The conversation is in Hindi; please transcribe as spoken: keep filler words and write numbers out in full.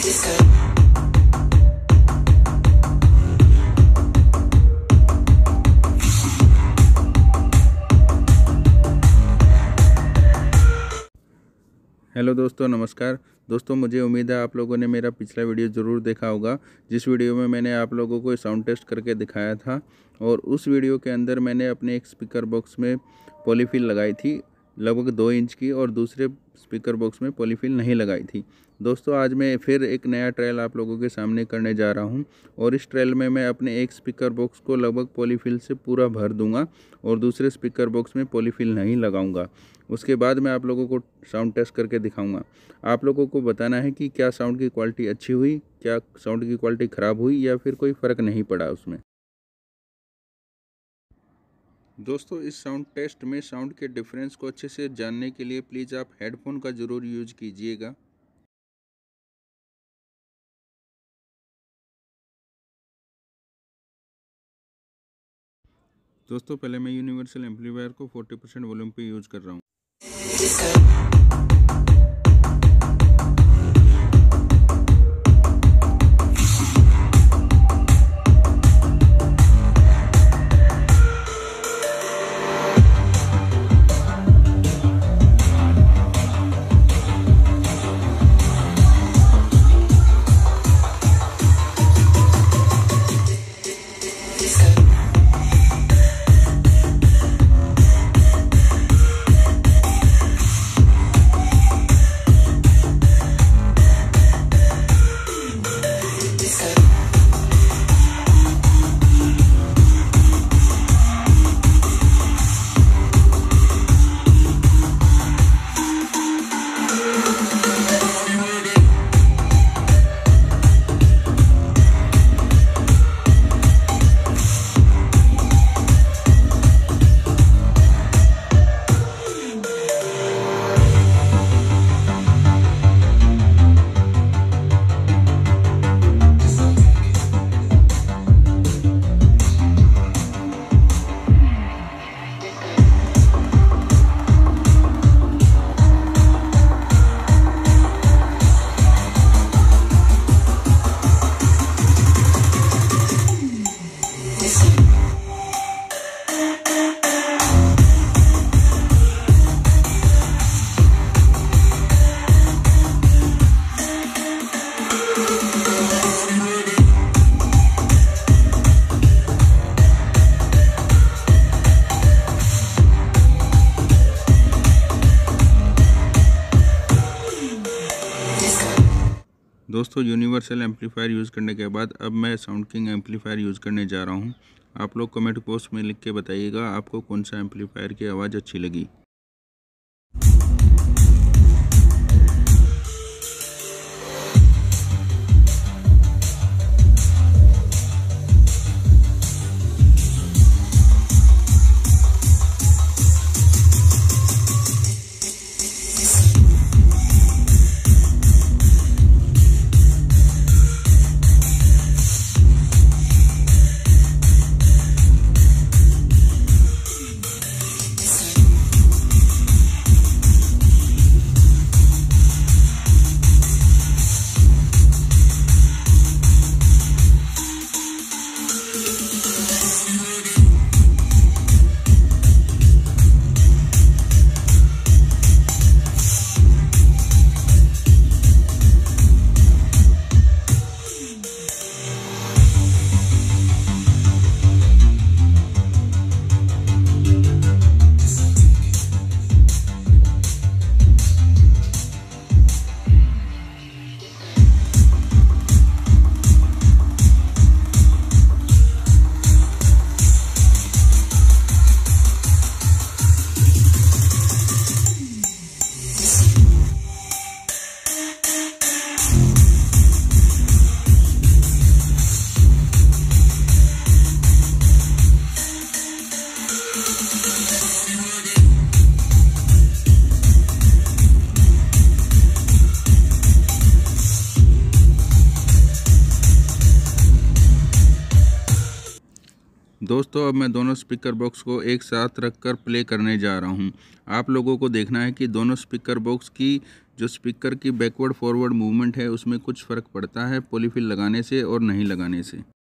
हेलो दोस्तों, नमस्कार दोस्तों। मुझे उम्मीद है आप लोगों ने मेरा पिछला वीडियो ज़रूर देखा होगा, जिस वीडियो में मैंने आप लोगों को साउंड टेस्ट करके दिखाया था। और उस वीडियो के अंदर मैंने अपने एक स्पीकर बॉक्स में पॉलीफिल लगाई थी लगभग दो इंच की, और दूसरे स्पीकर बॉक्स में पॉलीफिल नहीं लगाई थी। दोस्तों, आज मैं फिर एक नया ट्रायल आप लोगों के सामने करने जा रहा हूं, और इस ट्रायल में मैं अपने एक स्पीकर बॉक्स को लगभग पॉलीफिल से पूरा भर दूंगा और दूसरे स्पीकर बॉक्स में पॉलीफिल नहीं लगाऊंगा। उसके बाद मैं आप लोगों को साउंड टेस्ट करके दिखाऊंगा। आप लोगों को बताना है कि क्या साउंड की क्वालिटी अच्छी हुई, क्या साउंड की क्वालिटी ख़राब हुई, या फिर कोई फ़र्क नहीं पड़ा उसमें। दोस्तों, इस साउंड टेस्ट में साउंड के डिफरेंस को अच्छे से जानने के लिए प्लीज़ आप हेडफोन का ज़रूर यूज कीजिएगा। दोस्तों, पहले मैं यूनिवर्सल एम्पलीफायर को चालीस परसेंट वॉल्यूम पे यूज़ कर रहा हूँ। दोस्तों, यूनिवर्सल एम्पलीफायर यूज़ करने के बाद अब मैं साउंड किंग एम्पलीफायर यूज़ करने जा रहा हूं। आप लोग कमेंट बॉक्स में लिख के बताइएगा आपको कौन सा एम्पलीफायर की आवाज़ अच्छी लगी। दोस्तों, अब मैं दोनों स्पीकर बॉक्स को एक साथ रखकर प्ले करने जा रहा हूं। आप लोगों को देखना है कि दोनों स्पीकर बॉक्स की जो स्पीकर की बैकवर्ड फॉरवर्ड मूवमेंट है उसमें कुछ फ़र्क पड़ता है पॉलीफिल लगाने से और नहीं लगाने से।